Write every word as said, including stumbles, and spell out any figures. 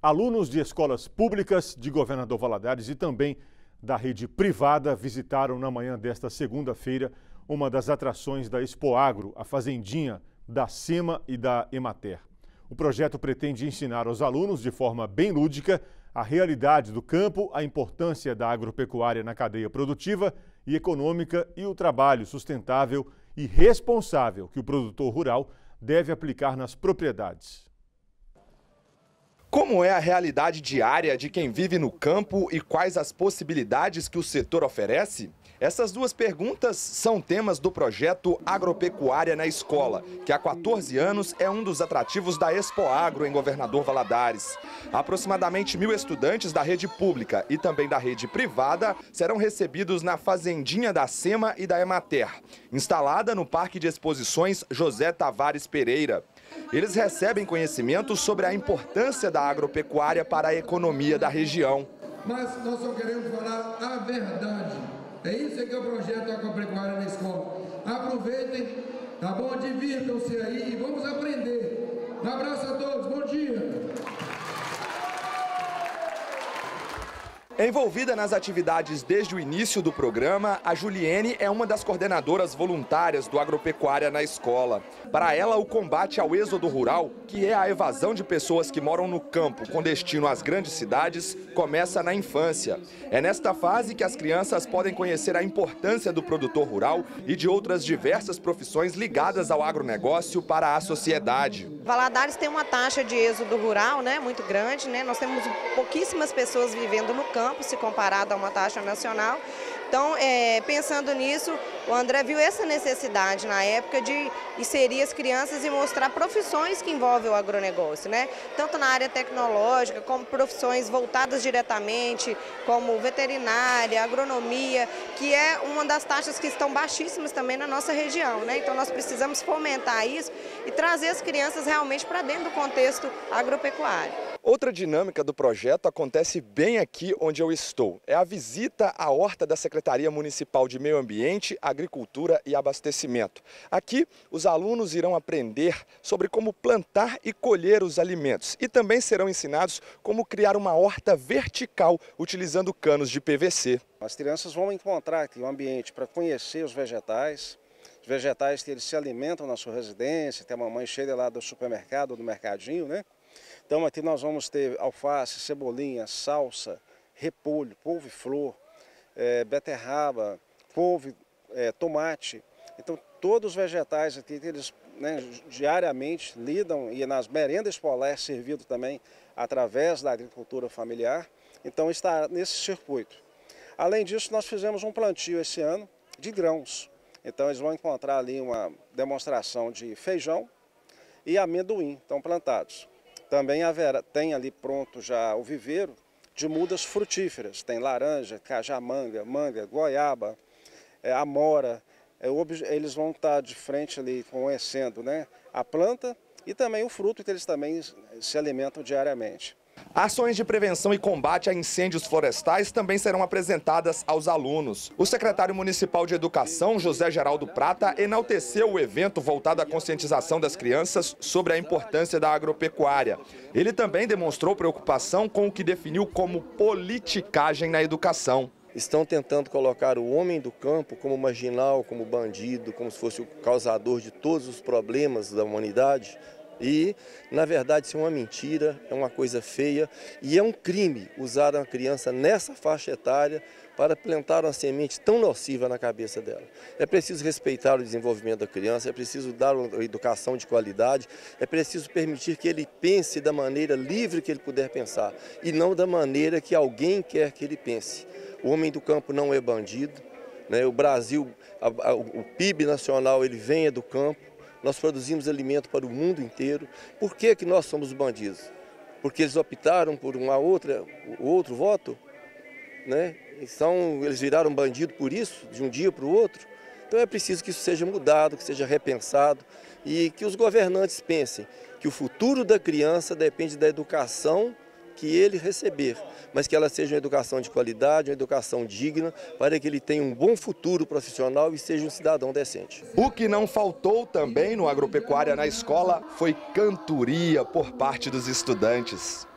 Alunos de escolas públicas de Governador Valadares e também da rede privada visitaram na manhã desta segunda-feira uma das atrações da Expoagro, a fazendinha da SEMA e da Emater. O projeto pretende ensinar aos alunos, de forma bem lúdica, a realidade do campo, a importância da agropecuária na cadeia produtiva e econômica e o trabalho sustentável e responsável que o produtor rural deve aplicar nas propriedades. Como é a realidade diária de quem vive no campo e quais as possibilidades que o setor oferece? Essas duas perguntas são temas do projeto Agropecuária na Escola, que há quatorze anos é um dos atrativos da Expoagro em Governador Valadares. Aproximadamente mil estudantes da rede pública e também da rede privada serão recebidos na fazendinha da SEMA e da Emater, instalada no Parque de Exposições José Tavares Pereira. Eles recebem conhecimento sobre a importância da agropecuária para a economia da região. Mas nós só queremos falar a verdade. É isso que é o projeto Agropecuária na Escola. Aproveitem, tá bom? Divirtam-se aí e vamos aprender. Um abraço a todos, bom dia! Envolvida nas atividades desde o início do programa, a Juliene é uma das coordenadoras voluntárias do Agropecuária na Escola. Para ela, o combate ao êxodo rural, que é a evasão de pessoas que moram no campo com destino às grandes cidades, começa na infância. É nesta fase que as crianças podem conhecer a importância do produtor rural e de outras diversas profissões ligadas ao agronegócio para a sociedade. Valadares tem uma taxa de êxodo rural, né, muito grande, né? Nós temos pouquíssimas pessoas vivendo no campo, se comparado a uma taxa nacional. Então, é, pensando nisso, o André viu essa necessidade na época de inserir as crianças e mostrar profissões que envolvem o agronegócio, né? Tanto na área tecnológica, como profissões voltadas diretamente, como veterinária, agronomia, que é uma das taxas que estão baixíssimas também na nossa região, né? Então, nós precisamos fomentar isso e trazer as crianças realmente para dentro do contexto agropecuário. Outra dinâmica do projeto acontece bem aqui onde eu estou. É a visita à horta da Secretaria Municipal de Meio Ambiente, Agricultura e Abastecimento. Aqui, os alunos irão aprender sobre como plantar e colher os alimentos e também serão ensinados como criar uma horta vertical utilizando canos de P V C. As crianças vão encontrar aqui um ambiente para conhecer os vegetais, os vegetais que eles se alimentam na sua residência, tem a mamãe cheia lá do supermercado, do mercadinho, né? Então aqui nós vamos ter alface, cebolinha, salsa, repolho, couve-flor, é, beterraba, couve, é, tomate. Então todos os vegetais aqui que eles, né, diariamente lidam e nas merendas escolares servido também através da agricultura familiar. Então está nesse circuito. Além disso, nós fizemos um plantio esse ano de grãos. Então eles vão encontrar ali uma demonstração de feijão e amendoim, estão plantados. Também haverá, tem ali pronto já o viveiro de mudas frutíferas. Tem laranja, cajamanga, manga, goiaba, é, amora. É, eles vão estar de frente ali conhecendo, né, a planta e também o fruto que eles também se alimentam diariamente. Ações de prevenção e combate a incêndios florestais também serão apresentadas aos alunos. O secretário municipal de Educação, José Geraldo Prata, enalteceu o evento voltado à conscientização das crianças sobre a importância da agropecuária. Ele também demonstrou preocupação com o que definiu como politicagem na educação. Estão tentando colocar o homem do campo como marginal, como bandido, como se fosse o causador de todos os problemas da humanidade. E, na verdade, isso é uma mentira, é uma coisa feia e é um crime usar uma criança nessa faixa etária para plantar uma semente tão nociva na cabeça dela. É preciso respeitar o desenvolvimento da criança, é preciso dar uma educação de qualidade, é preciso permitir que ele pense da maneira livre que ele puder pensar e não da maneira que alguém quer que ele pense. O homem do campo não é bandido, né? O Brasil, a, a, o P I B nacional, ele vem do campo. Nós produzimos alimento para o mundo inteiro. Por que que nós somos bandidos? Porque eles optaram por uma outra, outro voto, né? Então, eles viraram bandido por isso, de um dia para o outro. Então é preciso que isso seja mudado, que seja repensado e que os governantes pensem que o futuro da criança depende da educação que ele receber, mas que ela seja uma educação de qualidade, uma educação digna, para que ele tenha um bom futuro profissional e seja um cidadão decente. O que não faltou também no Agropecuária na Escola foi cantoria por parte dos estudantes.